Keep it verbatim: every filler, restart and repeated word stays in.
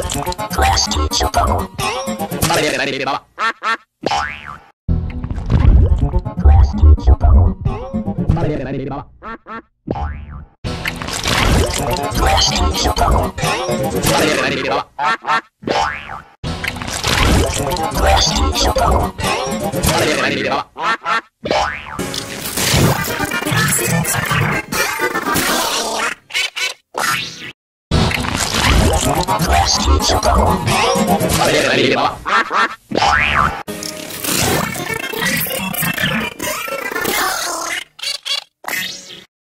Class teacher bubble. Class teacher bubble. Class teacher bubble. Class teacher bubble. Class teacher bubble. Class teacher bubble.